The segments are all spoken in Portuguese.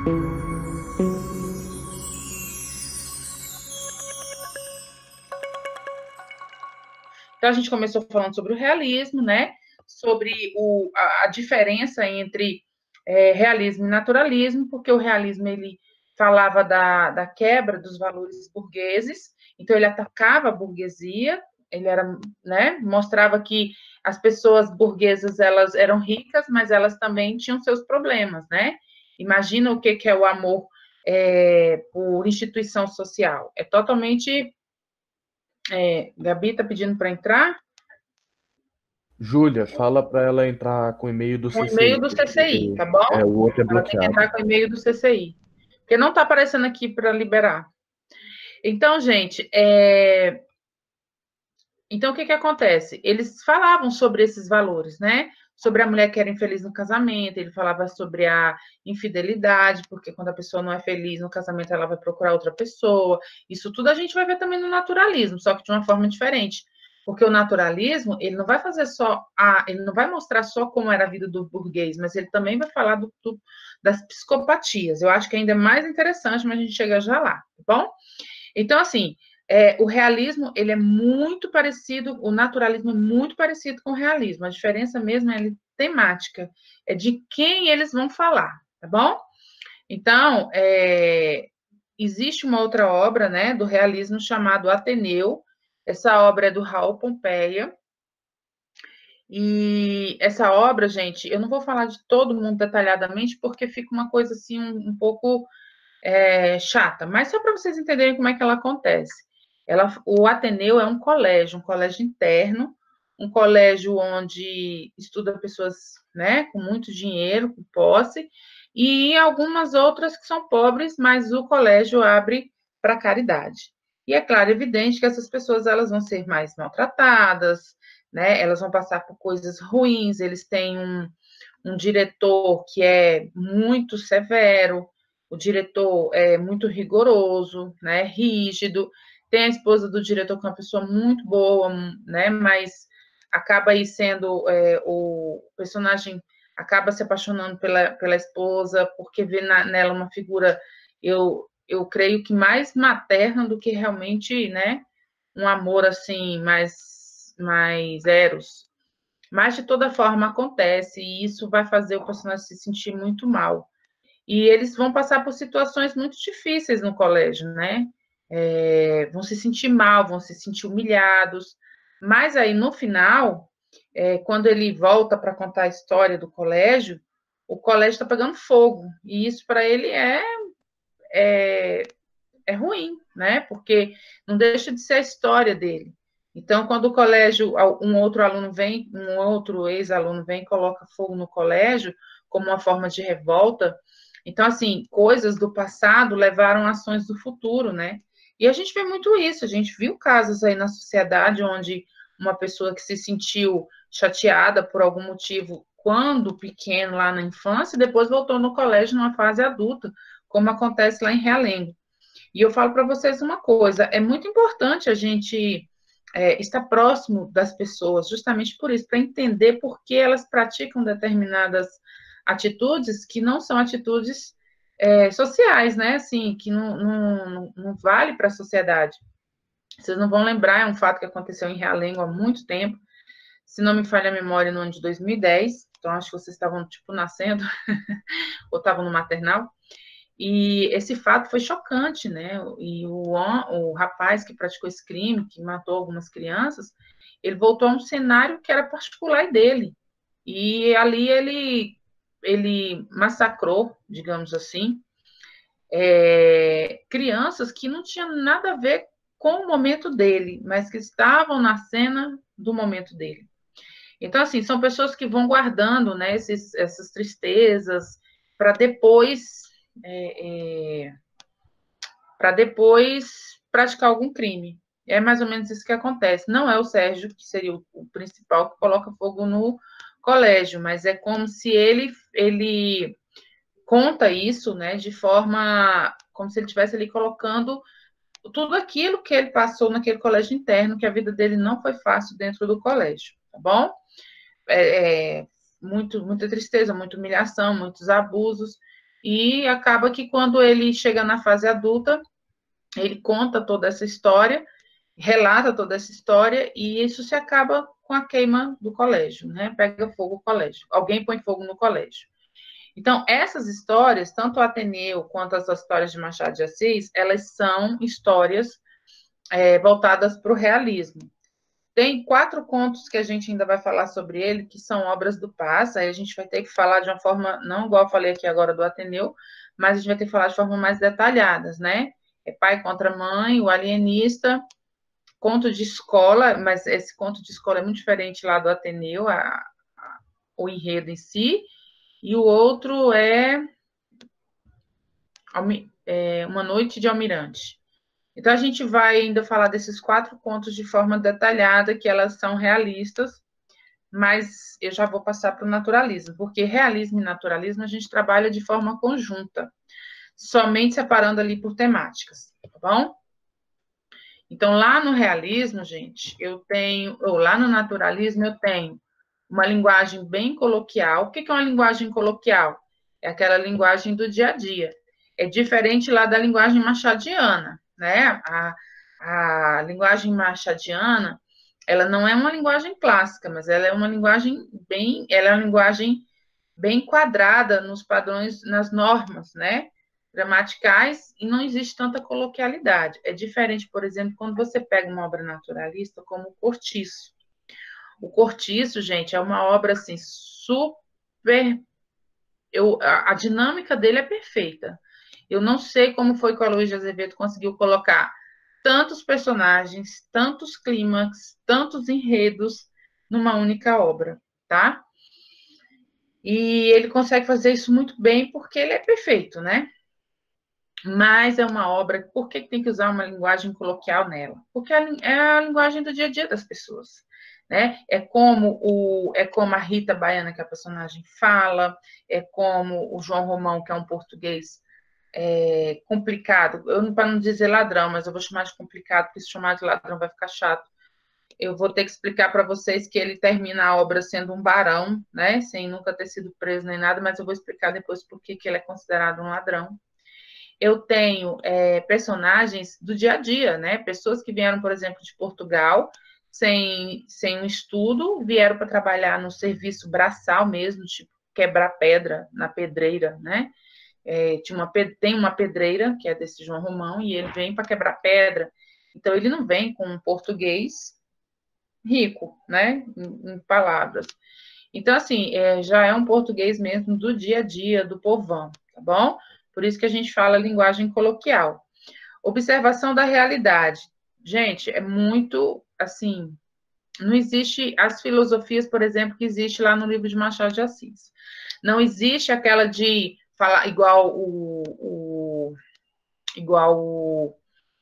Então, a gente começou falando sobre o realismo, né? Sobre a diferença entre realismo e naturalismo, porque o realismo, ele falava da quebra dos valores burgueses, então ele atacava a burguesia, ele era, né, mostrava que as pessoas burguesas, elas eram ricas, mas elas também tinham seus problemas, né? Imagina o que é o amor por instituição social. É totalmente... Gabi está pedindo para entrar? Júlia, fala para ela entrar com o e-mail do Com o e-mail CCI, do CCI, porque tá bom? o outro é Ela tem que entrar bloqueado. com o e-mail do CCI. Porque não está aparecendo aqui para liberar. Então, gente, então, o que acontece? Eles falavam sobre esses valores, né? Sobre a mulher que era infeliz no casamento, ele falava sobre a infidelidade, porque quando a pessoa não é feliz no casamento, ela vai procurar outra pessoa. Isso tudo a gente vai ver também no naturalismo, só que de uma forma diferente. Porque o naturalismo, ele não vai fazer ele não vai mostrar só como era a vida do burguês, mas ele também vai falar das psicopatias. Eu acho que ainda é mais interessante, mas a gente chega já lá, tá bom? Então, assim, o realismo, ele é muito parecido, o naturalismo é muito parecido com o realismo. A diferença mesmo é temática, é de quem eles vão falar, tá bom? Então, existe uma outra obra, né, do realismo chamado Ateneu. Essa obra é do Raul Pompeia. E essa obra, gente, eu não vou falar de todo mundo detalhadamente, porque fica uma coisa assim um pouco chata, mas só para vocês entenderem como é que ela acontece. O Ateneu é um colégio interno, um colégio onde estuda pessoas, né, com muito dinheiro, com posse, e algumas outras que são pobres, mas o colégio abre para caridade. E é claro, evidente que essas pessoas elas vão ser mais maltratadas, né? Elas vão passar por coisas ruins, eles têm um diretor que é muito severo, o diretor é muito rigoroso, né, rígido. Tem a esposa do diretor que é uma pessoa muito boa, né, mas acaba aí sendo o personagem acaba se apaixonando pela esposa porque vê nela uma figura, eu creio que mais materna do que realmente, né, um amor assim mais eros. Mas de toda forma acontece e isso vai fazer o personagem se sentir muito mal. E eles vão passar por situações muito difíceis no colégio, né? Vão se sentir mal, vão se sentir humilhados. Mas aí, no final, quando ele volta para contar a história do colégio, o colégio está pegando fogo. E isso, para ele, é ruim, né? Porque não deixa de ser a história dele. Então, quando o colégio, um outro aluno vem, um outro ex-aluno vem e coloca fogo no colégio, como uma forma de revolta, então, assim, coisas do passado levaram ações do futuro, né? E a gente vê muito isso, a gente viu casos aí na sociedade onde uma pessoa que se sentiu chateada por algum motivo quando pequeno, lá na infância, depois voltou no colégio numa fase adulta, como acontece lá em Realengo. E eu falo para vocês uma coisa: é muito importante a gente estar próximo das pessoas, justamente por isso, para entender por que elas praticam determinadas atitudes que não são atitudes sociais, né? Assim, que não vale para a sociedade. Vocês não vão lembrar, é um fato que aconteceu em Realengo há muito tempo, se não me falha a memória, no ano de 2010, então acho que vocês estavam, tipo, nascendo, ou estavam no maternal. E esse fato foi chocante, né? E o rapaz que praticou esse crime, que matou algumas crianças, ele voltou a um cenário que era particular dele. E ali ele massacrou, digamos assim, crianças que não tinham nada a ver com o momento dele, mas que estavam na cena do momento dele. Então, assim, são pessoas que vão guardando, né, essas tristezas para depois para depois praticar algum crime. É mais ou menos isso que acontece. Não é o Sérgio, que seria o principal, que coloca fogo no colégio, mas é como se ele conta isso, né, de forma como se ele estivesse ali colocando tudo aquilo que ele passou naquele colégio interno, que a vida dele não foi fácil dentro do colégio, tá bom? Muita tristeza, muita humilhação, muitos abusos. e acaba que quando ele chega na fase adulta, ele conta toda essa história, relata toda essa história, e isso se acaba com a queima do colégio, né? Pega fogo o colégio. Alguém põe fogo no colégio. Então, essas histórias, tanto o Ateneu quanto as histórias de Machado de Assis, elas são histórias voltadas para o realismo. Tem 4 contos que a gente ainda vai falar sobre ele, que são obras do Paz, aí a gente vai ter que falar de uma forma, não igual eu falei aqui agora do Ateneu, mas a gente vai ter que falar de forma mais detalhadas, né? É Pai contra Mãe, O Alienista, conto de escola, mas esse conto de escola é muito diferente lá do Ateneu, o enredo em si, e o outro é Uma Noite de Almirante. Então, a gente vai ainda falar desses 4 contos de forma detalhada, que elas são realistas, mas eu já vou passar para o naturalismo, porque realismo e naturalismo a gente trabalha de forma conjunta, somente separando ali por temáticas, tá bom? Então, lá no realismo, gente, ou lá no naturalismo, eu tenho uma linguagem bem coloquial. O que é uma linguagem coloquial? É aquela linguagem do dia a dia. É diferente lá da linguagem machadiana, né? A linguagem machadiana, ela não é uma linguagem clássica, mas ela é uma linguagem bem quadrada nos padrões, nas normas, né? Gramaticais, e não existe tanta coloquialidade. É diferente, por exemplo, quando você pega uma obra naturalista como o Cortiço. O Cortiço, gente, é uma obra assim super. A dinâmica dele é perfeita. Eu não sei como foi que o Aloysio de Azevedo conseguiu colocar tantos personagens, tantos clímax, tantos enredos numa única obra, tá? E ele consegue fazer isso muito bem porque ele é perfeito, né? Mas é uma obra. Por que tem que usar uma linguagem coloquial nela? Porque é a linguagem do dia a dia das pessoas. Né? É como a Rita Baiana, que a personagem fala, é como o João Romão, que é um português complicado. Para não dizer ladrão, mas eu vou chamar de complicado, porque se chamar de ladrão vai ficar chato. Eu vou ter que explicar para vocês que ele termina a obra sendo um barão, né? Sem nunca ter sido preso nem nada, mas eu vou explicar depois por que ele é considerado um ladrão. Eu tenho personagens do dia a dia, né? Pessoas que vieram, por exemplo, de Portugal, sem um estudo, vieram para trabalhar no serviço braçal mesmo, tipo quebrar pedra na pedreira, né? Tem uma pedreira, que é desse João Romão, e ele vem para quebrar pedra. Então, ele não vem com um português rico, né? Em palavras. Então, assim, já é um português mesmo do dia a dia, do povão, tá bom? Por isso que a gente fala linguagem coloquial. Observação da realidade. Gente, é muito, assim, não existe as filosofias, por exemplo, que existe lá no livro de Machado de Assis. Não existe aquela de falar igual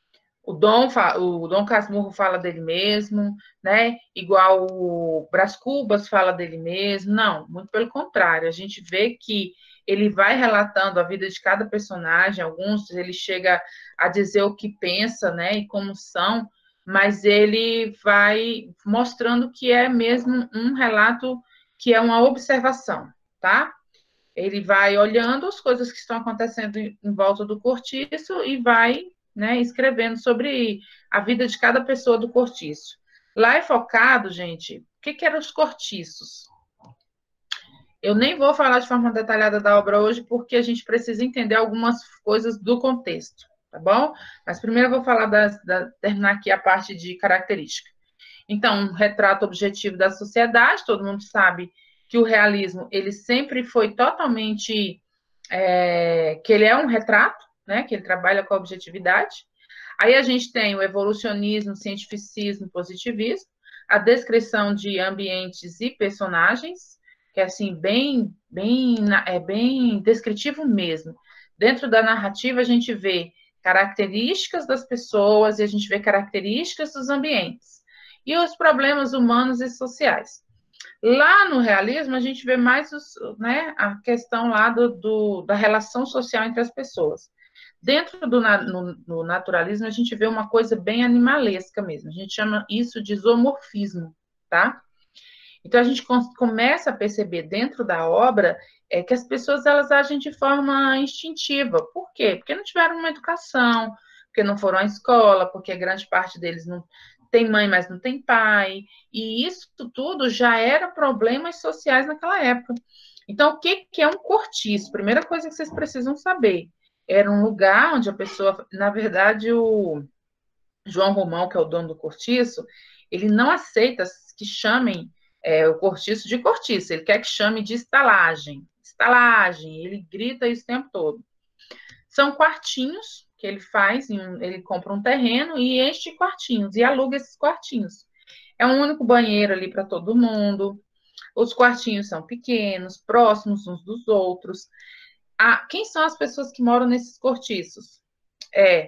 o Dom Casmurro fala dele mesmo, né? Igual o Brás Cubas fala dele mesmo. Não, muito pelo contrário. A gente vê que ele vai relatando a vida de cada personagem. Alguns ele chega a dizer o que pensa, né? E como são, mas ele vai mostrando que é mesmo um relato que é uma observação, tá? Ele vai olhando as coisas que estão acontecendo em volta do cortiço e vai, né, escrevendo sobre a vida de cada pessoa do cortiço. Lá é focado, gente, o que eram os cortiços? Eu nem vou falar de forma detalhada da obra hoje, porque a gente precisa entender algumas coisas do contexto, tá bom? Mas primeiro eu vou falar terminar aqui a parte de característica. Então, um retrato objetivo da sociedade, todo mundo sabe que o realismo, ele sempre foi totalmente, que ele é um retrato, né, que ele trabalha com a objetividade. Aí a gente tem o evolucionismo, cientificismo, positivismo, a descrição de ambientes e personagens, que é assim, bem descritivo mesmo. Dentro da narrativa, a gente vê características das pessoas e a gente vê características dos ambientes. E os problemas humanos e sociais. Lá no realismo, a gente vê mais a questão lá da relação social entre as pessoas. Dentro no naturalismo, a gente vê uma coisa bem animalesca mesmo. A gente chama isso de zoomorfismo, tá? Então, a gente começa a perceber dentro da obra que as pessoas elas agem de forma instintiva. Por quê? Porque não tiveram uma educação, porque não foram à escola, porque grande parte deles não tem mãe, mas não tem pai. E isso tudo já era problemas sociais naquela época. Então, o que é um cortiço? Primeira coisa que vocês precisam saber. Era um lugar onde a pessoa, na verdade, o João Romão, que é o dono do cortiço, ele não aceita que chamem o cortiço de cortiço, ele quer que chame de estalagem. Estalagem, ele grita isso o tempo todo. São quartinhos que ele faz, ele compra um terreno e enche de quartinhos, e aluga esses quartinhos. É um único banheiro ali para todo mundo, os quartinhos são pequenos, próximos uns dos outros. Quem são as pessoas que moram nesses cortiços? É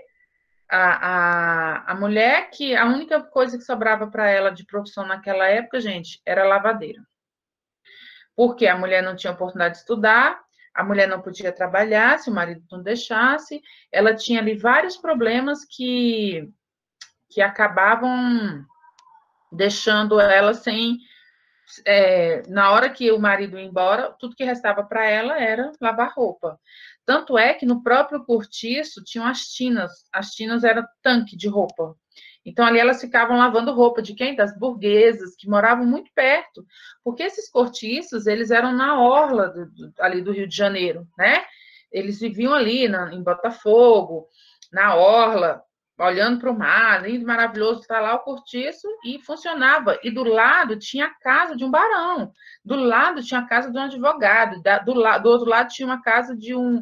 a mulher que a única coisa que sobrava para ela de profissão naquela época, gente, era lavadeira. Porque a mulher não tinha oportunidade de estudar, a mulher não podia trabalhar se o marido não deixasse, ela tinha ali vários problemas que acabavam deixando ela sem. Na hora que o marido ia embora, tudo que restava para ela era lavar roupa. Tanto é que no próprio cortiço tinham as tinas eram tanque de roupa. Então ali elas ficavam lavando roupa de quem? Das burguesas, que moravam muito perto, porque esses cortiços, eles eram na orla ali do Rio de Janeiro, né? Eles viviam ali em Botafogo, na orla, olhando para o mar, lindo, maravilhoso, está lá o cortiço e funcionava. E do lado tinha a casa de um barão, do lado tinha a casa de um advogado, do outro lado tinha uma casa de um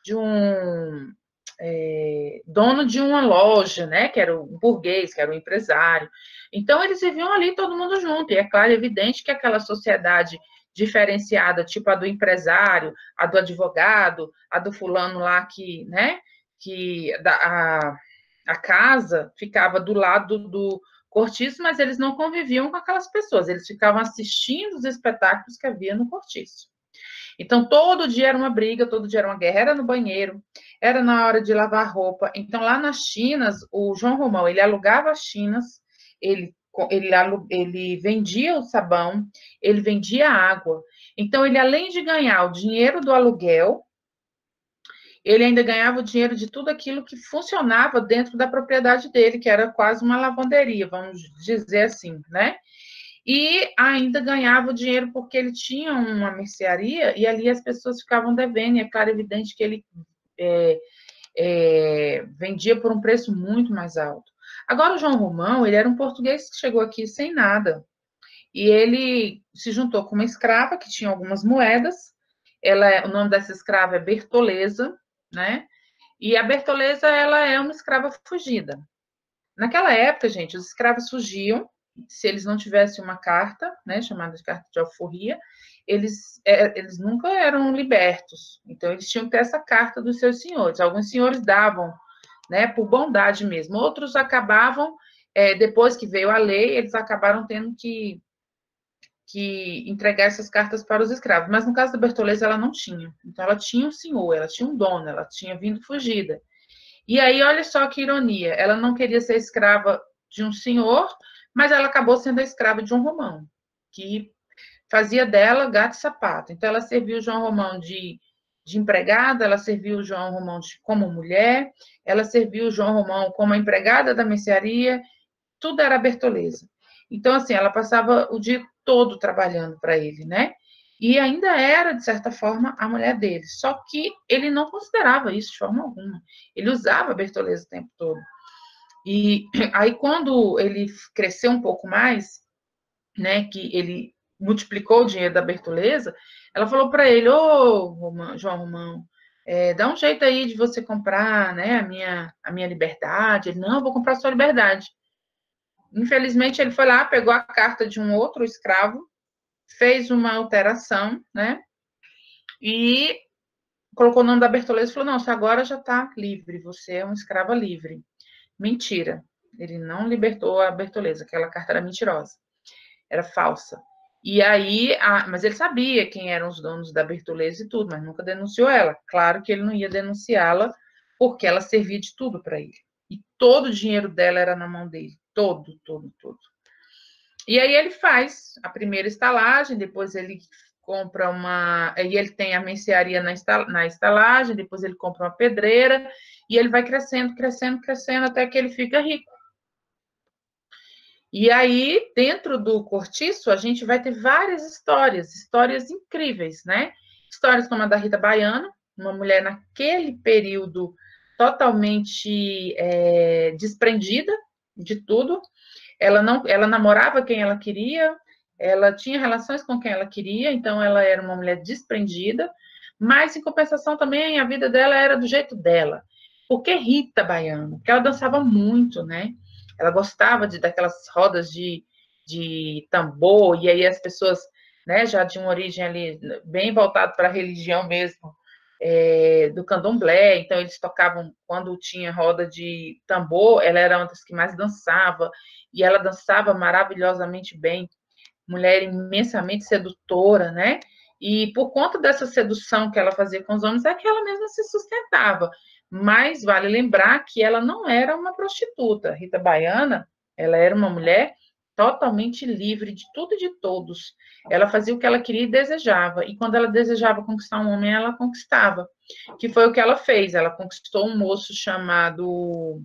dono de uma loja, né, que era um burguês, que era um empresário. Então, eles viviam ali todo mundo junto, e é claro, evidente que aquela sociedade diferenciada, tipo a do empresário, a do advogado, a do fulano lá que, né, que a casa ficava do lado do cortiço, mas eles não conviviam com aquelas pessoas, eles ficavam assistindo os espetáculos que havia no cortiço. Então, todo dia era uma briga, todo dia era uma guerra, era no banheiro, era na hora de lavar roupa. Então, lá nas chinas, o João Romão, ele alugava as chinas, ele vendia o sabão, ele vendia água. Então, ele, além de ganhar o dinheiro do aluguel, ele ainda ganhava o dinheiro de tudo aquilo que funcionava dentro da propriedade dele, que era quase uma lavanderia, vamos dizer assim, né? E ainda ganhava o dinheiro porque ele tinha uma mercearia e ali as pessoas ficavam devendo, e é claro, evidente que ele vendia por um preço muito mais alto. Agora, o João Romão, ele era um português que chegou aqui sem nada, e ele se juntou com uma escrava que tinha algumas moedas, o nome dessa escrava é Bertoleza, né? E a Bertoleza, ela é uma escrava fugida. Naquela época, gente, os escravos fugiam, se eles não tivessem uma carta, né, chamada de carta de alforria, eles nunca eram libertos. Então, eles tinham que ter essa carta dos seus senhores. Alguns senhores davam, né, por bondade mesmo. Outros acabavam, depois que veio a lei, eles acabaram tendo que entregar essas cartas para os escravos. Mas no caso da Bertoleza, ela não tinha. Então, ela tinha um senhor, ela tinha um dono, ela tinha vindo fugida. E aí, olha só que ironia, ela não queria ser escrava de um senhor, mas ela acabou sendo a escrava de um Romão, que fazia dela gato e sapato. Então, ela serviu o João Romão de empregada, ela serviu o João Romão como mulher, ela serviu o João Romão como empregada da mercearia, tudo era Bertoleza. Então, assim, ela passava o dia todo trabalhando para ele, né? E ainda era, de certa forma, a mulher dele. Só que ele não considerava isso de forma alguma. Ele usava a Bertoleza o tempo todo. E aí, quando ele cresceu um pouco mais, né, que ele multiplicou o dinheiro da Bertoleza, ela falou para ele: Ô, João Romão, dá um jeito aí de você comprar, né, a minha liberdade. Ele: não, eu vou comprar a sua liberdade. Infelizmente, ele foi lá, pegou a carta de um outro escravo, fez uma alteração, né? E colocou o nome da Bertoleza e falou: não, você agora já está livre, você é uma escrava livre. Mentira. Ele não libertou a Bertoleza, aquela carta era mentirosa, era falsa. E aí, mas ele sabia quem eram os donos da Bertoleza e tudo, mas nunca denunciou ela. Claro que ele não ia denunciá-la, porque ela servia de tudo para ele. E todo o dinheiro dela era na mão dele. Todo, todo, todo. E aí ele faz a primeira estalagem, depois ele compra uma. E ele tem a mercearia na estalagem, depois ele compra uma pedreira, e ele vai crescendo, crescendo, crescendo, até que ele fica rico. E aí, dentro do cortiço, a gente vai ter várias histórias incríveis, né? Histórias como a da Rita Baiana, uma mulher naquele período totalmente desprendida de tudo. Ela namorava quem ela queria, ela tinha relações com quem ela queria, então ela era uma mulher desprendida, mas em compensação também a vida dela era do jeito dela. Por que Rita Baiana? Porque ela dançava muito, né? Ela gostava daquelas rodas de tambor, e aí as pessoas, né, já de uma origem ali bem voltada para a religião mesmo, do candomblé, então eles tocavam, quando tinha roda de tambor, ela era uma das que mais dançava, e ela dançava maravilhosamente bem, mulher imensamente sedutora, né? E por conta dessa sedução que ela fazia com os homens, é que ela mesma se sustentava. Mas vale lembrar que ela não era uma prostituta. Rita Baiana, ela era uma mulher totalmente livre de tudo e de todos. Ela fazia o que ela queria e desejava. E quando ela desejava conquistar um homem, ela conquistava. Que foi o que ela fez. Ela conquistou um moço chamado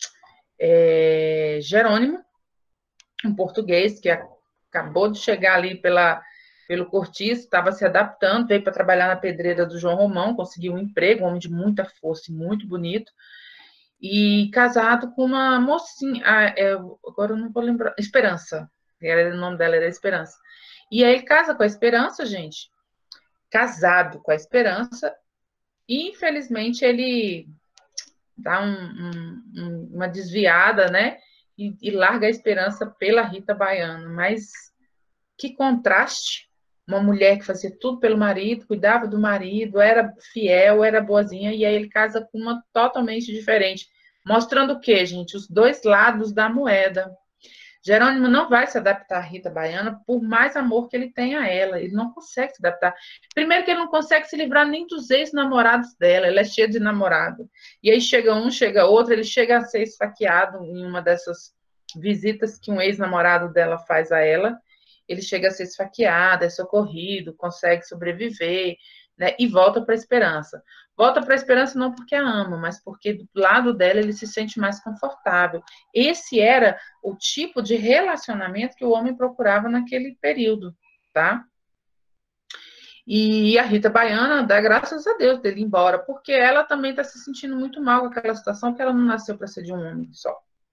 Jerônimo, um português que acabou de chegar ali pelo cortiço, estava se adaptando, veio para trabalhar na pedreira do João Romão, conseguiu um emprego, um homem de muita força e muito bonito, e casado com uma mocinha, agora eu não vou lembrar, Esperança, o nome dela era Esperança. E aí ele casa com a Esperança, gente, casado com a Esperança, e infelizmente ele dá uma desviada, né? E larga a Esperança pela Rita Baiana. Mas que contraste! Uma mulher que fazia tudo pelo marido, cuidava do marido, era fiel, era boazinha, e aí ele casa com uma totalmente diferente. Mostrando o quê, gente? Os dois lados da moeda. Jerônimo não vai se adaptar à Rita Baiana, por mais amor que ele tenha a ela. Ele não consegue se adaptar. Primeiro que ele não consegue se livrar nem dos ex-namorados dela. Ela é cheia de namorado. E aí chega um, chega outro, ele chega a ser esfaqueado em uma dessas visitas que um ex-namorado dela faz a ela. Ele chega a ser esfaqueado, é socorrido, consegue sobreviver, né? E volta para a Esperança. Volta para a Esperança não porque a ama, mas porque do lado dela ele se sente mais confortável. Esse era o tipo de relacionamento que o homem procurava naquele período, tá? E a Rita Baiana dá graças a Deus dele ir embora, porque ela também está se sentindo muito mal com aquela situação, porque ela não nasceu para ser de um homem só.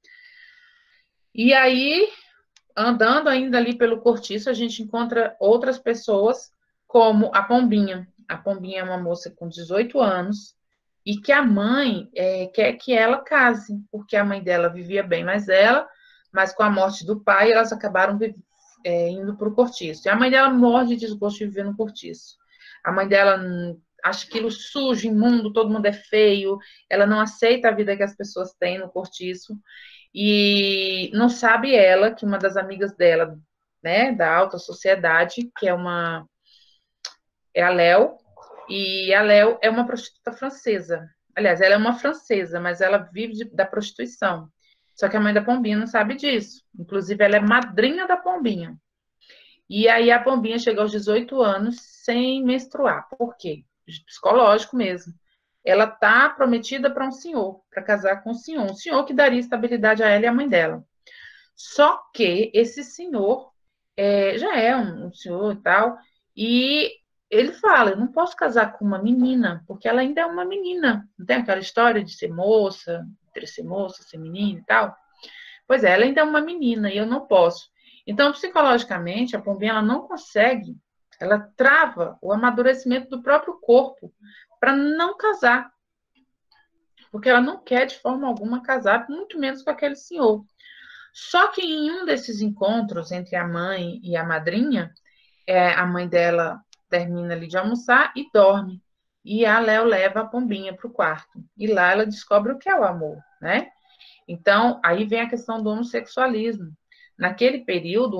E aí, andando ainda ali pelo cortiço, a gente encontra outras pessoas, como a Pombinha. A Pombinha é uma moça com 18 anos e que a mãe quer que ela case, porque a mãe dela vivia bem mais ela, mas com a morte do pai, elas acabaram indo para o cortiço. E a mãe dela morre de desgosto de viver no cortiço. A mãe dela acha aquilo sujo, imundo, todo mundo é feio, ela não aceita a vida que as pessoas têm no cortiço. E não sabe ela que uma das amigas dela, né, da alta sociedade, que é a Léo, e a Léo é uma prostituta francesa. Aliás, ela é uma francesa, mas ela vive da prostituição. Só que a mãe da Pombinha não sabe disso. Inclusive, ela é madrinha da Pombinha. E aí a Pombinha chega aos 18 anos sem menstruar. Por quê? Psicológico mesmo. Ela tá prometida para um senhor, para casar com um senhor que daria estabilidade a ela e à mãe dela. Só que esse senhor já é um senhor e tal, e ele fala: eu não posso casar com uma menina, porque ela ainda é uma menina. Não tem aquela história de ser moça, entre ser moça, ser menina e tal? Pois é, ela ainda é uma menina e eu não posso. Então, psicologicamente, a Pombinha ela não consegue, ela trava o amadurecimento do próprio corpo para não casar, porque ela não quer de forma alguma casar, muito menos com aquele senhor. Só que em um desses encontros entre a mãe e a madrinha, a mãe dela termina ali de almoçar e dorme. E a Léo leva a Pombinha para o quarto. E lá ela descobre o que é o amor, né? Então, aí vem a questão do homossexualismo. Naquele período,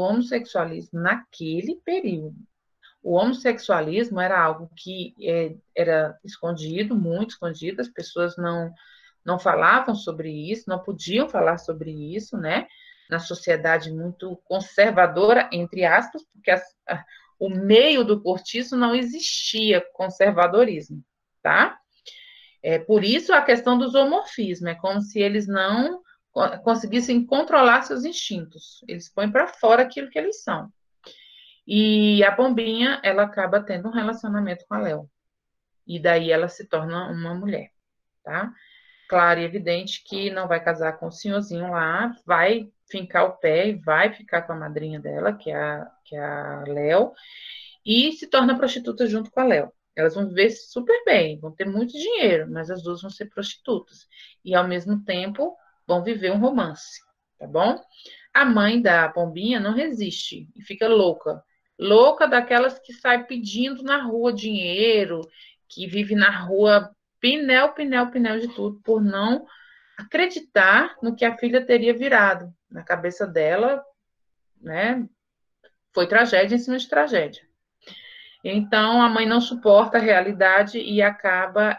o homossexualismo era algo que era escondido, muito escondido, as pessoas não falavam sobre isso, não podiam falar sobre isso, né? na sociedade muito conservadora, entre aspas, porque o meio do cortiço não existia conservadorismo, tá? É por isso a questão do zoomorfismo, é como se eles não conseguissem controlar seus instintos, eles põem para fora aquilo que eles são. E a Pombinha, ela acaba tendo um relacionamento com a Léo, e daí ela se torna uma mulher, tá? Claro e evidente que não vai casar com o senhorzinho lá, vai fincar o pé e vai ficar com a madrinha dela, que é a Léo, e se torna prostituta junto com a Léo. Elas vão viver super bem, vão ter muito dinheiro, mas as duas vão ser prostitutas. E, ao mesmo tempo, vão viver um romance, tá bom? A mãe da Pombinha não resiste e fica louca. Louca daquelas que sai pedindo na rua dinheiro, que vive na rua pinel, pinel, pinel de tudo, por não acreditar no que a filha teria virado. Na cabeça dela, né, foi tragédia em cima de tragédia. Então, a mãe não suporta a realidade e acaba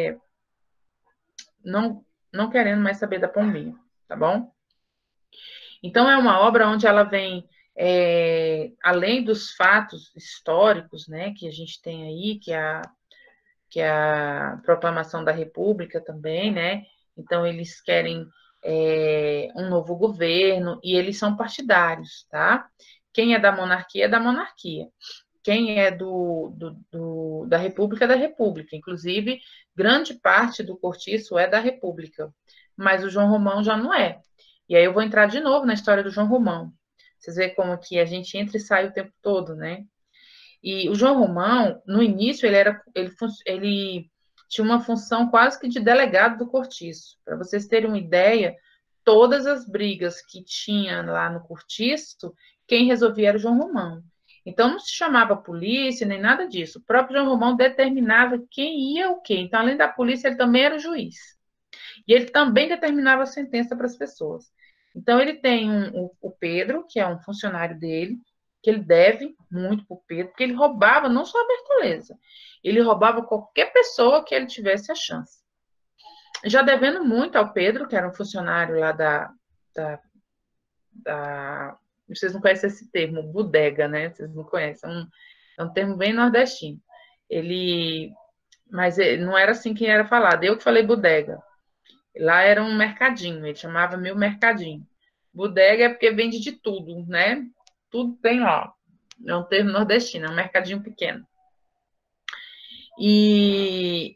não querendo mais saber da Pombinha, tá bom? Então, é uma obra onde ela vem, além dos fatos históricos, né, que a gente tem aí, que é a proclamação da República também, né? Então, eles querem um novo governo e eles são partidários, tá? Quem é da monarquia é da monarquia. Quem é da República é da República. Inclusive, grande parte do cortiço é da República. Mas o João Romão já não é. E aí eu vou entrar de novo na história do João Romão. Vocês veem como que a gente entra e sai o tempo todo, né? E o João Romão, no início, ele tinha uma função quase que de delegado do cortiço. Para vocês terem uma ideia, todas as brigas que tinha lá no cortiço, quem resolvia era o João Romão. Então, não se chamava polícia, nem nada disso. O próprio João Romão determinava quem ia o quê. Então, além da polícia, ele também era o juiz. E ele também determinava a sentença para as pessoas. Então, ele tem o Pedro, que é um funcionário dele, que ele deve muito para o Pedro, porque ele roubava não só a Bertoleza, ele roubava qualquer pessoa que ele tivesse a chance. Já devendo muito ao Pedro, que era um funcionário lá vocês não conhecem esse termo, bodega, né? Vocês não conhecem, é um termo bem nordestino. Mas não era assim que era falado. Eu que falei bodega. Lá era um mercadinho, ele chamava meu mercadinho. Bodega é porque vende de tudo, né? Tudo tem lá. É um termo nordestino, é um mercadinho pequeno. E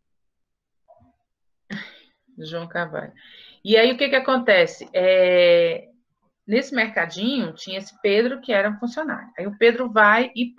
João Carvalho. E aí o que acontece? Nesse mercadinho tinha esse Pedro que era um funcionário. Aí o Pedro vai e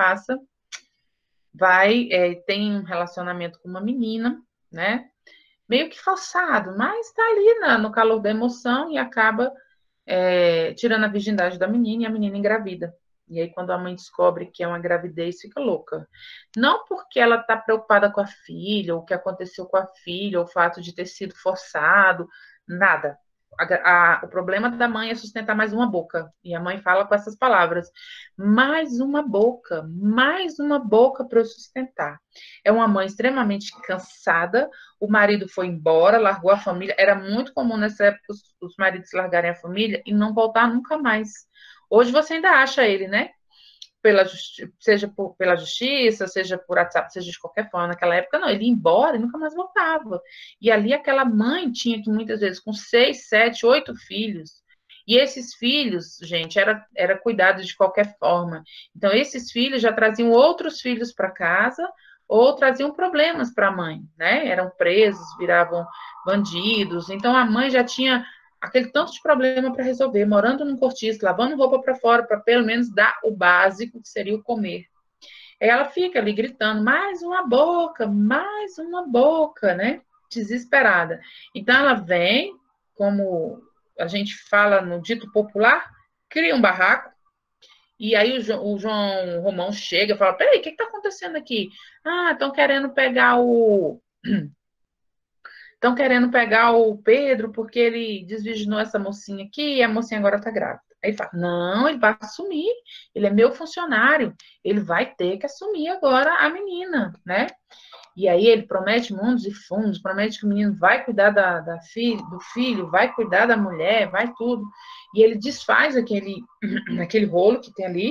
tem um relacionamento com uma menina, né? Meio que forçado, mas tá ali no calor da emoção e acaba tirando a virgindade da menina e a menina engravida. E aí, quando a mãe descobre que é uma gravidez, fica louca. Não porque ela está preocupada com a filha, ou o que aconteceu com a filha, ou o fato de ter sido forçado, nada. O problema da mãe é sustentar mais uma boca. E a mãe fala com essas palavras: mais uma boca para eu sustentar. É uma mãe extremamente cansada. O marido foi embora, largou a família. Era muito comum nessa época os maridos largarem a família e não voltar nunca mais. Hoje você ainda acha ele, né? Seja pela justiça, seja por WhatsApp, seja de qualquer forma. Naquela época, não, ele ia embora e nunca mais voltava. E ali aquela mãe tinha que, muitas vezes, com 6, 7, 8 filhos. E esses filhos, gente, era cuidado de qualquer forma. Então, esses filhos já traziam outros filhos para casa ou traziam problemas para a mãe, né? Eram presos, viravam bandidos. Então, a mãe já tinha aquele tanto de problema para resolver, morando num cortiço, lavando roupa para fora, para pelo menos dar o básico, que seria o comer. Aí ela fica ali gritando, mais uma boca, né? Desesperada. Então ela vem, como a gente fala no dito popular, cria um barraco, e aí o João Romão chega e fala, peraí, o que está acontecendo aqui? Ah, estão querendo pegar o Pedro porque ele desvirginou essa mocinha aqui e a mocinha agora tá grávida. Aí fala, não, ele vai assumir, ele é meu funcionário, ele vai ter que assumir agora a menina, né? E aí ele promete mundos e fundos, promete que o menino vai cuidar do filho, vai cuidar da mulher, vai tudo. E ele desfaz aquele rolo que tem ali.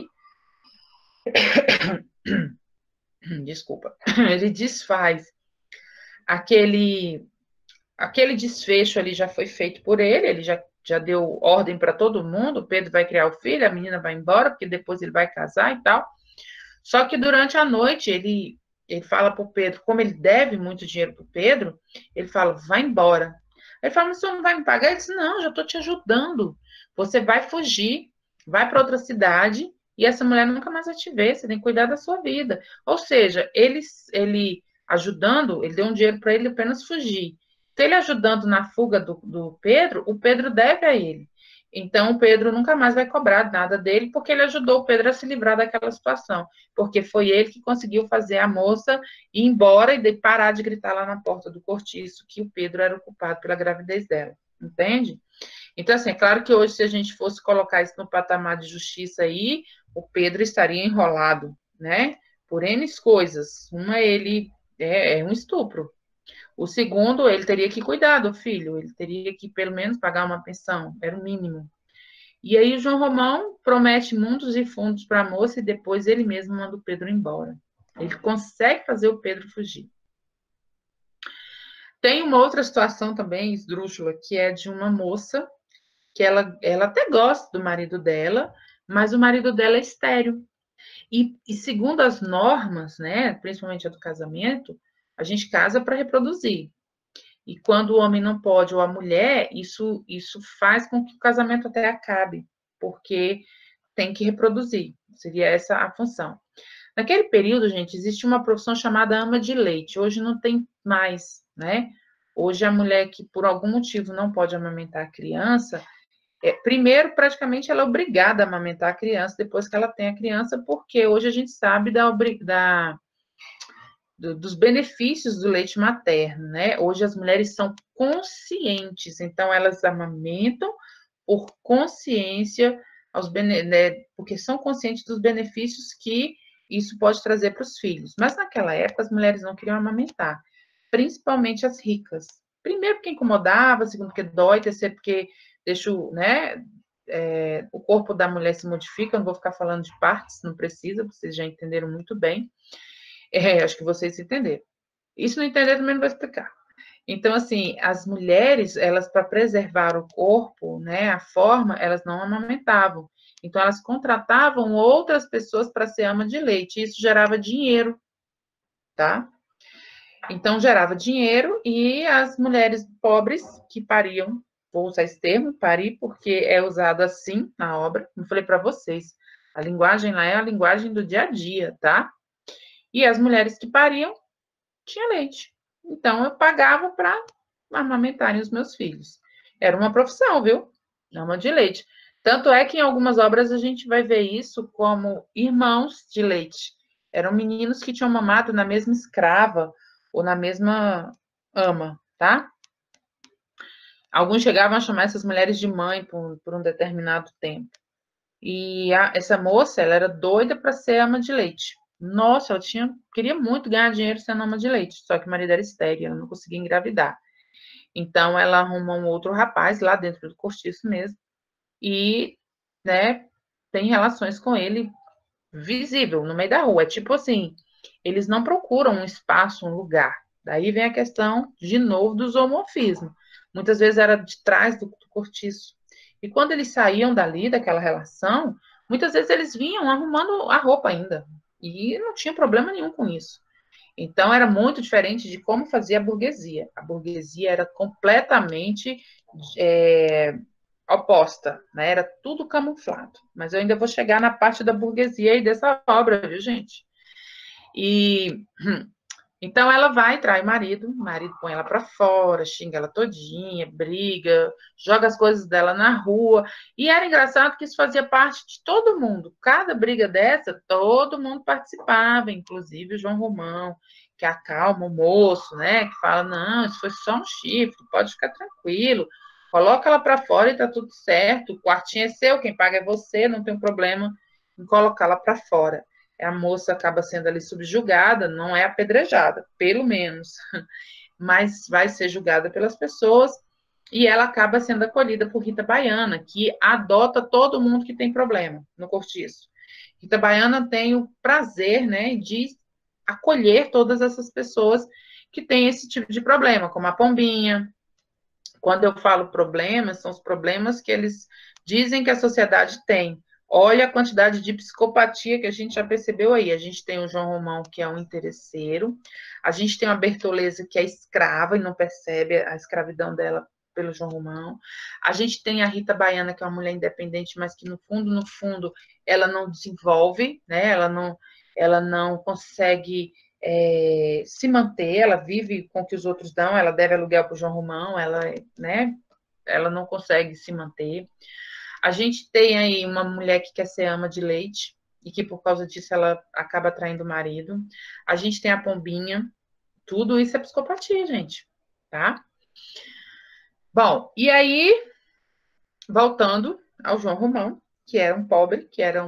Desculpa. Ele desfaz aquele desfecho ali já foi feito por ele já deu ordem para todo mundo, o Pedro vai criar o filho, a menina vai embora, porque depois ele vai casar e tal. Só que durante a noite ele fala para o Pedro, como ele deve muito dinheiro para o Pedro, ele fala, vai embora. Ele fala, mas você não vai me pagar? Ele disse, não, já estou te ajudando. Você vai fugir, vai para outra cidade e essa mulher nunca mais vai te ver, você tem que cuidar da sua vida. Ou seja, ele ajudando, ele deu um dinheiro para ele apenas fugir. Então, ele ajudando na fuga do Pedro, o Pedro deve a ele. Então, o Pedro nunca mais vai cobrar nada dele, porque ele ajudou o Pedro a se livrar daquela situação. Porque foi ele que conseguiu fazer a moça ir embora e parar de gritar lá na porta do cortiço que o Pedro era o culpado pela gravidez dela. Entende? Então, assim, é claro que hoje, se a gente fosse colocar isso no patamar de justiça aí, o Pedro estaria enrolado, né? Por N coisas. Uma, ele é um estupro. O segundo, ele teria que cuidar do filho, ele teria que pelo menos pagar uma pensão, era o mínimo. E aí o João Romão promete mundos e fundos para a moça e depois ele mesmo manda o Pedro embora. Ele consegue fazer o Pedro fugir. Tem uma outra situação também, esdrúxula, que é de uma moça que ela até gosta do marido dela, mas o marido dela é estéril. E segundo as normas, né, principalmente a do casamento, a gente casa para reproduzir. E quando o homem não pode, ou a mulher, isso faz com que o casamento até acabe, porque tem que reproduzir. Seria essa a função. Naquele período, gente, existe uma profissão chamada ama de leite. Hoje não tem mais, né? Hoje a mulher que por algum motivo não pode amamentar a criança, primeiro, praticamente ela é obrigada a amamentar a criança depois que ela tem a criança, porque hoje a gente sabe dos benefícios do leite materno, né? Hoje as mulheres são conscientes, então elas amamentam por consciência né? Porque são conscientes dos benefícios que isso pode trazer para os filhos. Mas naquela época as mulheres não queriam amamentar, principalmente as ricas. Primeiro porque incomodava, segundo porque dói, terceiro porque deixa, né? O corpo da mulher se modifica, não vou ficar falando de partes, não precisa, vocês já entenderam muito bem. Acho que vocês entenderam. Isso não entender também não vou explicar. Então, assim, as mulheres, elas, para preservar o corpo, né, a forma, elas não amamentavam. Então, elas contratavam outras pessoas para ser ama de leite. Isso gerava dinheiro, tá? Então, gerava dinheiro e as mulheres pobres que pariam, vou usar esse termo, parir, porque é usado assim na obra, não falei para vocês. A linguagem lá é a linguagem do dia a dia, tá? E as mulheres que pariam tinha leite. Então, eu pagava para amamentarem os meus filhos. Era uma profissão, viu? Ama de leite. Tanto é que em algumas obras a gente vai ver isso como irmãos de leite. Eram meninos que tinham mamado na mesma escrava ou na mesma ama, tá? Alguns chegavam a chamar essas mulheres de mãe por um determinado tempo. E essa moça, ela era doida para ser ama de leite. Nossa, ela queria muito ganhar dinheiro sendo ama de leite, só que o marido era estéril, ela não conseguia engravidar. Então, ela arruma um outro rapaz lá dentro do cortiço mesmo e, né, tem relações com ele visível, no meio da rua. É tipo assim, eles não procuram um espaço, um lugar. Daí vem a questão, de novo, do zoomorfismo. Muitas vezes era de trás do cortiço. E quando eles saíam dali, daquela relação, muitas vezes eles vinham arrumando a roupa ainda. E não tinha problema nenhum com isso. Então, era muito diferente de como fazia a burguesia. A burguesia era completamente oposta, né? Era tudo camuflado. Mas eu ainda vou chegar na parte da burguesia aí dessa obra, viu, gente? E então ela vai, trai o marido põe ela para fora, xinga ela todinha, briga, joga as coisas dela na rua. E era engraçado que isso fazia parte de todo mundo. Cada briga dessa, todo mundo participava, inclusive o João Romão, que acalma o moço, né? Que fala: não, isso foi só um chifre, pode ficar tranquilo. Coloca ela para fora e tá tudo certo. O quartinho é seu, quem paga é você, não tem problema em colocá-la para fora. a moça acaba sendo ali subjugada, não é apedrejada, pelo menos, mas vai ser julgada pelas pessoas, e ela acaba sendo acolhida por Rita Baiana, que adota todo mundo que tem problema no cortiço. Rita Baiana tem o prazer, né, de acolher todas essas pessoas que têm esse tipo de problema, como a Pombinha. Quando eu falo problemas, são os problemas que eles dizem que a sociedade tem. Olha a quantidade de psicopatia que a gente já percebeu aí. A gente tem o João Romão, que é um interesseiro. A gente tem a Bertoleza, que é escrava e não percebe a escravidão dela pelo João Romão. A gente tem a Rita Baiana, que é uma mulher independente, mas que no fundo, ela não desenvolve, né? Ela não consegue se manter, ela vive com o que os outros dão, ela deve aluguel para o João Romão, né, ela não consegue se manter. A gente tem aí uma mulher que quer ser ama de leite e que por causa disso ela acaba traindo o marido. A gente tem a Pombinha, tudo isso é psicopatia, gente, tá? Bom, e aí, voltando ao João Romão, que era um pobre, que era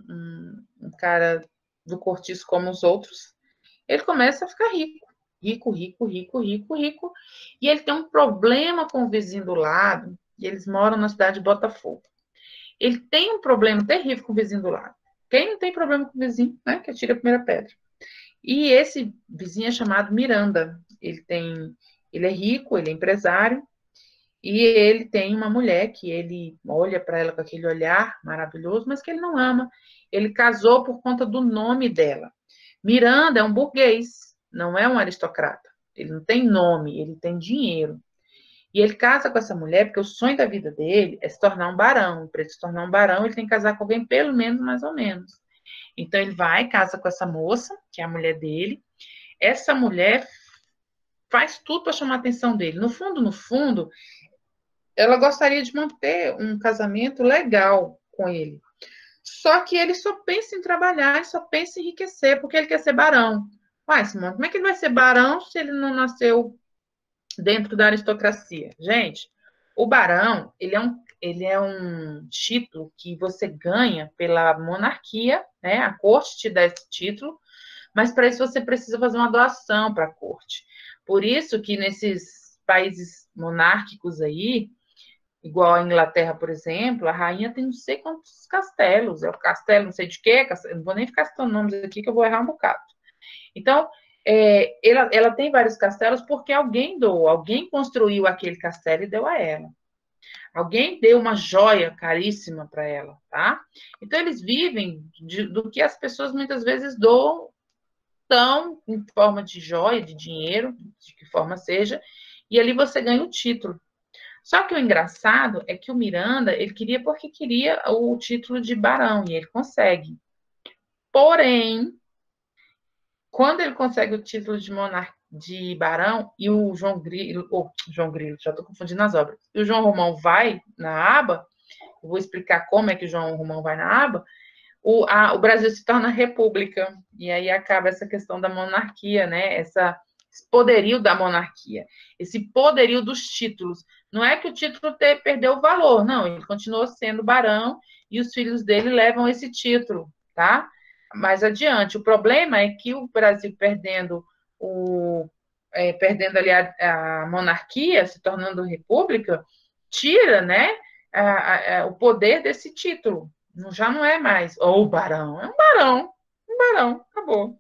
um cara do cortiço como os outros, ele começa a ficar rico. Rico, rico, rico, rico, rico. E ele tem um problema com o vizinho do lado, e eles moram na cidade de Botafogo. Ele tem um problema terrível com o vizinho do lado. Quem não tem problema com o vizinho, né? Que atira a primeira pedra. E esse vizinho é chamado Miranda. Ele é rico, ele é empresário, e ele tem uma mulher que ele olha para ela com aquele olhar maravilhoso, mas que ele não ama. Ele casou por conta do nome dela. Miranda é um burguês, não é um aristocrata. Ele não tem nome, ele tem dinheiro. E ele casa com essa mulher porque o sonho da vida dele é se tornar um barão. Para ele se tornar um barão, ele tem que casar com alguém pelo menos, mais ou menos. Então ele vai, casa com essa moça, que é a mulher dele. Essa mulher faz tudo para chamar a atenção dele. No fundo, ela gostaria de manter um casamento legal com ele. Só que ele só pensa em trabalhar, só pensa em enriquecer, porque ele quer ser barão. Uai, Simone, como é que ele vai ser barão se ele não nasceu dentro da aristocracia? Gente, o barão, ele é um título que você ganha pela monarquia, né? A corte te dá esse título, mas para isso você precisa fazer uma doação para a corte. Por isso que nesses países monárquicos aí, igual a Inglaterra, por exemplo, a rainha tem não sei quantos castelos. É o castelo não sei de quê, não vou nem ficar citando nomes aqui que eu vou errar um bocado. Então, ela tem vários castelos porque alguém doou, alguém construiu aquele castelo e deu a ela. Alguém deu uma joia caríssima para ela, tá? Então, eles vivem do que as pessoas muitas vezes doam, tão em forma de joia, de dinheiro, de que forma seja, e ali você ganha o título. Só que o engraçado é que o Miranda, ele queria porque queria o título de barão, e ele consegue. Porém, quando ele consegue o título de barão e o João Grilo, já estou confundindo as obras, e o João Romão vai na aba, eu vou explicar como é que o João Romão vai na aba, o Brasil se torna república, e aí acaba essa questão da monarquia, né? Esse poderio da monarquia, esse poderio dos títulos. Não é que o título perdeu o valor, não, ele continuou sendo barão e os filhos dele levam esse título, tá? Mais adiante. O problema é que o Brasil perdendo ali a monarquia, se tornando república, tira, né, o poder desse título. Já não é mais o barão, é um barão, acabou.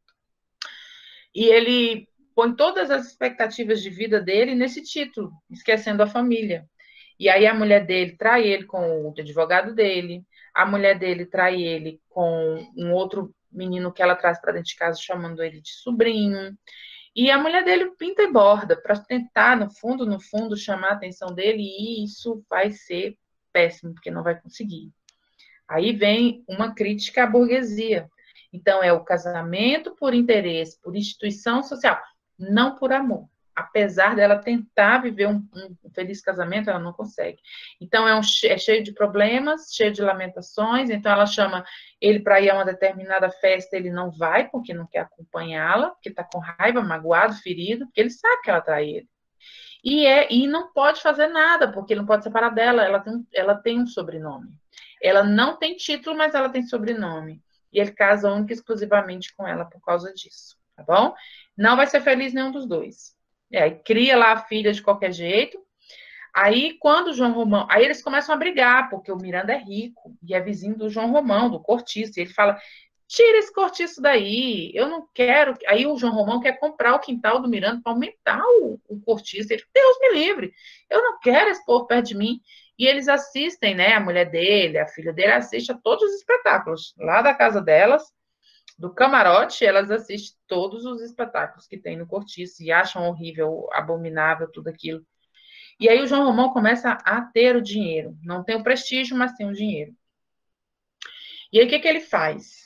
E ele põe todas as expectativas de vida dele nesse título, esquecendo a família. E aí a mulher dele trai ele com o advogado dele, a mulher dele trai ele com um outro menino que ela traz para dentro de casa, chamando ele de sobrinho. E a mulher dele pinta e borda para tentar, no fundo, chamar a atenção dele, e isso vai ser péssimo, porque não vai conseguir. Aí vem uma crítica à burguesia. Então, é o casamento por interesse, por instituição social, não por amor. Apesar dela tentar viver um feliz casamento, ela não consegue. Então, é cheio de problemas, cheio de lamentações. Então, ela chama ele para ir a uma determinada festa, ele não vai, porque não quer acompanhá-la, porque está com raiva, magoado, ferido, porque ele sabe que ela trai ele. E não pode fazer nada, porque ele não pode separar dela, ela tem um sobrenome. Ela não tem título, mas ela tem sobrenome. e ele casa única e exclusivamente com ela por causa disso, tá bom? Não vai ser feliz nenhum dos dois. Aí cria lá a filha de qualquer jeito. Aí, quando o João Romão... Aí eles começam a brigar, porque o Miranda é rico e é vizinho do João Romão, do cortiço. E ele fala, tira esse cortiço daí, eu não quero... Aí o João Romão quer comprar o quintal do Miranda para aumentar o cortiço. Ele, Deus me livre, eu não quero esse povo perto de mim. E eles assistem, né? A mulher dele, a filha dele, assiste a todos os espetáculos. Lá da casa delas, do camarote, elas assistem todos os espetáculos que tem no cortiço e acham horrível, abominável, tudo aquilo. E aí o João Romão começa a ter o dinheiro. Não tem o prestígio, mas tem o dinheiro. E aí o que ele faz?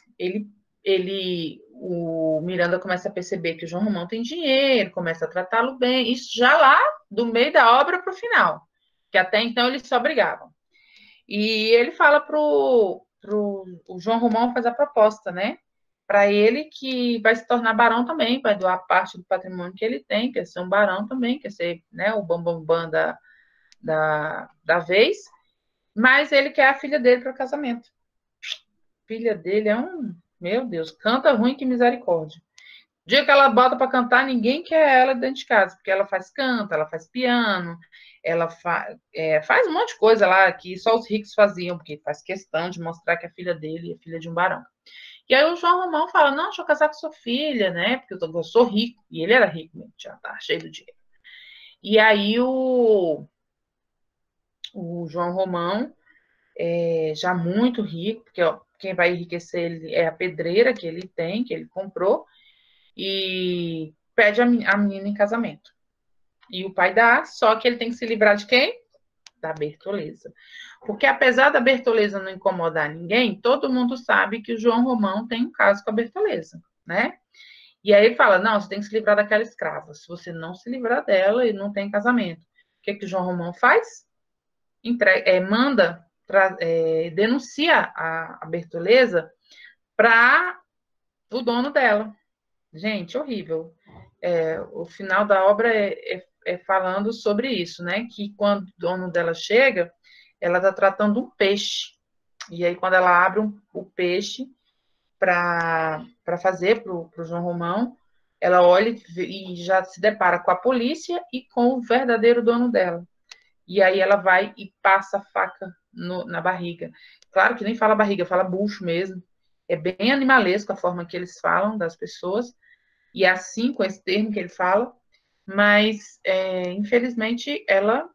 O Miranda começa a perceber que o João Romão tem dinheiro, começa a tratá-lo bem. Isso já lá do meio da obra para o final, que até então eles só brigavam. E ele fala o João Romão faz a proposta, né? Para ele que vai se tornar barão também, vai doar parte do patrimônio que ele tem, quer ser um barão também, quer ser, né, o bambambam da vez, mas ele quer a filha dele para o casamento. A filha dele é meu Deus, canta ruim que misericórdia. O dia que ela bota para cantar, ninguém quer ela dentro de casa, porque ela faz canto, ela faz piano, ela faz um monte de coisa lá que só os ricos faziam, porque faz questão de mostrar que a filha dele é filha de um barão. E aí o João Romão fala, não, deixa eu casar com sua filha, né? Porque eu sou rico. E ele era rico mesmo, já tá cheio de dinheiro. E aí o João Romão, já muito rico, porque ó, quem vai enriquecer ele é a pedreira que ele tem, que ele comprou, e pede a menina em casamento. E o pai dá, só que ele tem que se livrar de quem? Da Bertoleza. Porque apesar da Bertoleza não incomodar ninguém, todo mundo sabe que o João Romão tem um caso com a Bertoleza, né? E aí ele fala, não, você tem que se livrar daquela escrava. Se você não se livrar dela, ele não tem casamento. O que o João Romão faz? Manda, denuncia a Bertoleza para o dono dela. Gente, horrível. O final da obra é falando sobre isso, né? Que quando o dono dela chega, ela está tratando um peixe. E aí, quando ela abre o peixe para fazer para o João Romão, ela olha e já se depara com a polícia e com o verdadeiro dono dela. E aí ela vai e passa a faca na barriga. Claro que nem fala barriga, fala bucho mesmo. É bem animalesco a forma que eles falam das pessoas. E é assim, com esse termo que ele fala. Mas, infelizmente, ela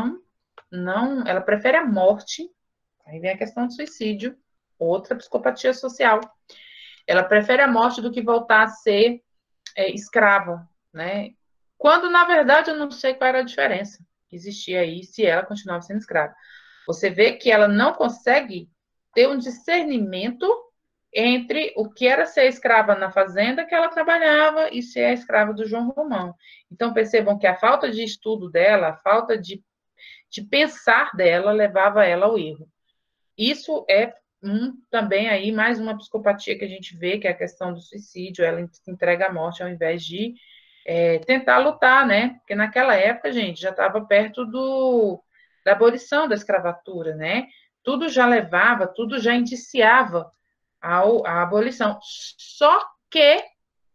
ela prefere a morte. Aí vem a questão do suicídio, outra psicopatia social. Ela prefere a morte do que voltar a ser escrava, né? Quando, na verdade, eu não sei qual era a diferença que existia aí se ela continuava sendo escrava. Você vê que ela não consegue ter um discernimento entre o que era ser escrava na fazenda que ela trabalhava e ser a escrava do João Romão. Então, percebam que a falta de estudo dela, a falta de pensar dela, levava ela ao erro. Isso é também aí mais uma psicopatia que a gente vê, que é a questão do suicídio, ela entrega a morte ao invés de tentar lutar, né? Porque naquela época, gente, já estava perto da abolição da escravatura, né? Tudo já levava, tudo já indiciava à abolição. Só que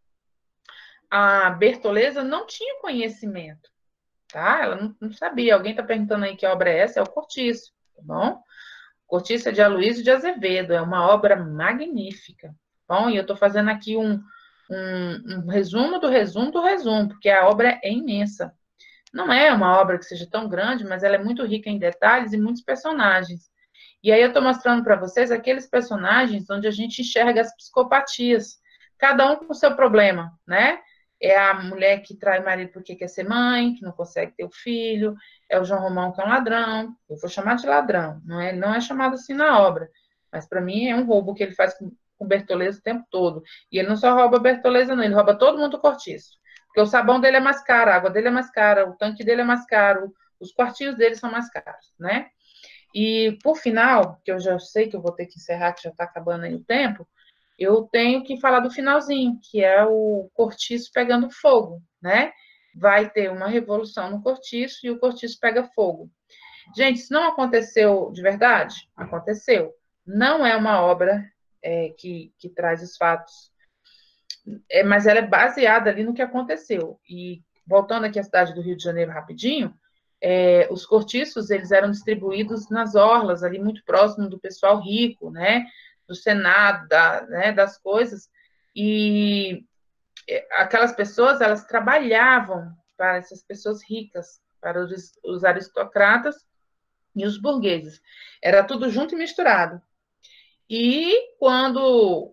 a Bertoleza não tinha conhecimento, tá? Ela não sabia. Alguém está perguntando aí que obra é essa? É o Cortiço, tá bom? Cortiço é de Aloysio de Azevedo, é uma obra magnífica. Bom, e eu estou fazendo aqui um resumo do resumo do resumo, porque a obra é imensa. Não é uma obra que seja tão grande, mas ela é muito rica em detalhes e muitos personagens. E aí eu estou mostrando para vocês aqueles personagens onde a gente enxerga as psicopatias, cada um com o seu problema, né? É a mulher que trai o marido porque quer ser mãe, que não consegue ter o filho, é o João Romão que é um ladrão, eu vou chamar de ladrão, não é chamado assim na obra, mas para mim é um roubo que ele faz com Bertoleza o tempo todo. E ele não só rouba Bertoleza, não, ele rouba todo mundo do cortiço. Porque o sabão dele é mais caro, a água dele é mais cara, o tanque dele é mais caro, os quartinhos dele são mais caros, né? E, por final, que eu já sei que eu vou ter que encerrar, que já está acabando aí o tempo, eu tenho que falar do finalzinho, que é o cortiço pegando fogo, né? Vai ter uma revolução no cortiço e o cortiço pega fogo. Gente, isso não aconteceu de verdade? Aconteceu. Não é uma obra que traz os fatos, mas ela é baseada ali no que aconteceu. E voltando aqui à cidade do Rio de Janeiro rapidinho, os cortiços, eles eram distribuídos nas orlas, ali muito próximo do pessoal rico, né, do Senado, né, das coisas, e aquelas pessoas, elas trabalhavam para essas pessoas ricas, para os aristocratas e os burgueses. Era tudo junto e misturado. E quando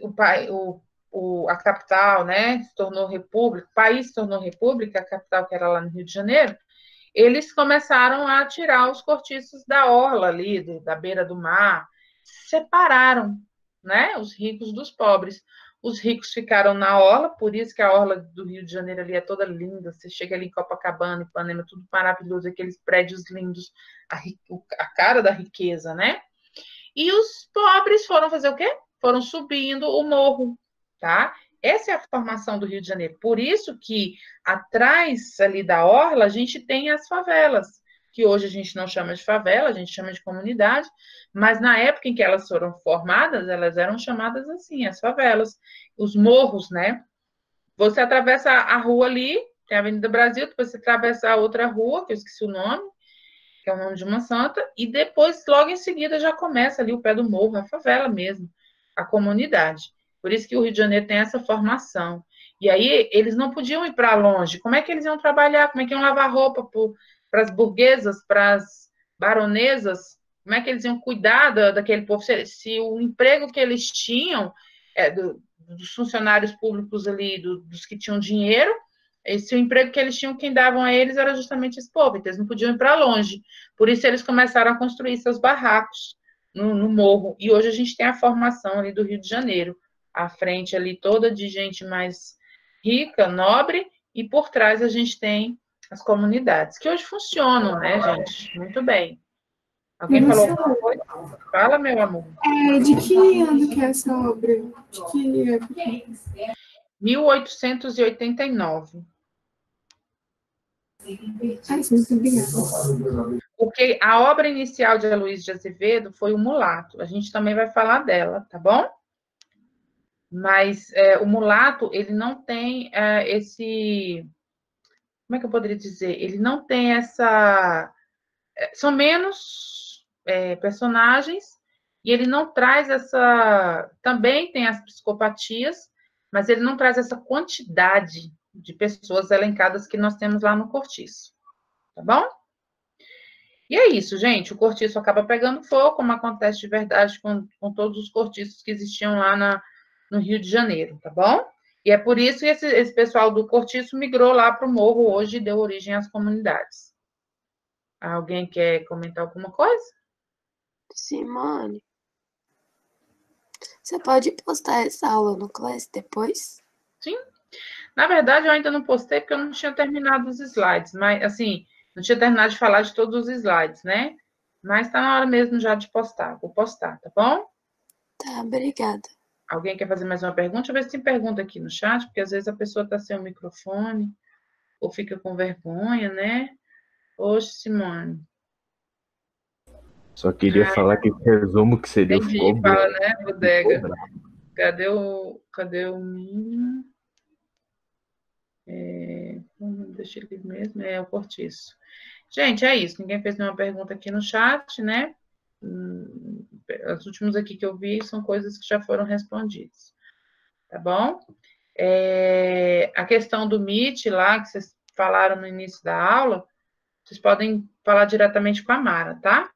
a capital, né, se tornou república, o país se tornou república, a capital que era lá no Rio de Janeiro, eles começaram a tirar os cortiços da orla ali, da beira do mar, separaram, né, os ricos dos pobres. Os ricos ficaram na orla, por isso que a orla do Rio de Janeiro ali é toda linda. Você chega ali em Copacabana, Ipanema, tudo maravilhoso, aqueles prédios lindos, a cara da riqueza, né? E os pobres foram fazer o quê? Foram subindo o morro, tá? Essa é a formação do Rio de Janeiro. Por isso que atrás ali da orla a gente tem as favelas, que hoje a gente não chama de favela, a gente chama de comunidade, mas na época em que elas foram formadas, elas eram chamadas assim, as favelas, os morros, né? Você atravessa a rua ali, tem a Avenida Brasil, depois você atravessa a outra rua, que eu esqueci o nome, que é o nome de uma santa, e depois, logo em seguida, já começa ali o pé do morro, a favela mesmo, a comunidade. Por isso que o Rio de Janeiro tem essa formação. E aí, eles não podiam ir para longe. Como é que eles iam trabalhar? Como é que iam lavar roupa para as burguesas, para as baronesas? Como é que eles iam cuidar daquele povo? Se o emprego que eles tinham, dos funcionários públicos ali, dos que tinham dinheiro, esse o emprego que eles tinham, quem davam a eles era justamente esse povo, então eles não podiam ir para longe. Por isso eles começaram a construir seus barracos no morro. E hoje a gente tem a formação ali do Rio de Janeiro, a frente ali toda de gente mais rica, nobre, e por trás a gente tem as comunidades, que hoje funcionam, né, gente? Muito bem. Alguém falou alguma coisa? Fala, meu amor. De que ano que é essa obra? De que época? 1889. Muito obrigada. Porque a obra inicial de Aloysio de Azevedo foi o Mulato. A gente também vai falar dela, tá bom? Mas o Mulato, ele não tem esse... Como é que eu poderia dizer? Ele não tem essa... São menos personagens e ele não traz essa... Também tem as psicopatias, mas ele não traz essa quantidade de pessoas elencadas que nós temos lá no Cortiço. Tá bom? E é isso, gente. O cortiço acaba pegando fogo, como acontece de verdade com todos os cortiços que existiam lá no Rio de Janeiro, tá bom? E é por isso que esse pessoal do cortiço migrou lá para o morro hoje e deu origem às comunidades. Alguém quer comentar alguma coisa? Simone, você pode postar essa aula no Class depois? Sim. Na verdade, eu ainda não postei porque eu não tinha terminado os slides, mas, assim, não tinha terminado de falar de todos os slides, né? Mas tá na hora mesmo já de postar. Vou postar, tá bom? Tá, obrigada. Alguém quer fazer mais uma pergunta? Deixa eu ver se tem pergunta aqui no chat, porque às vezes a pessoa está sem o microfone, ou fica com vergonha, né? Oxe, Simone. Só queria falar que o resumo que você deu ficou bom. Fala, né, Bodega? Cadê o menino? Deixa ele mesmo, o Cortiço. Gente, é isso. Ninguém fez nenhuma pergunta aqui no chat, né? As últimas aqui que eu vi são coisas que já foram respondidas. Tá bom? A questão do Meet lá, que vocês falaram no início da aula, vocês podem falar diretamente com a Mara, tá?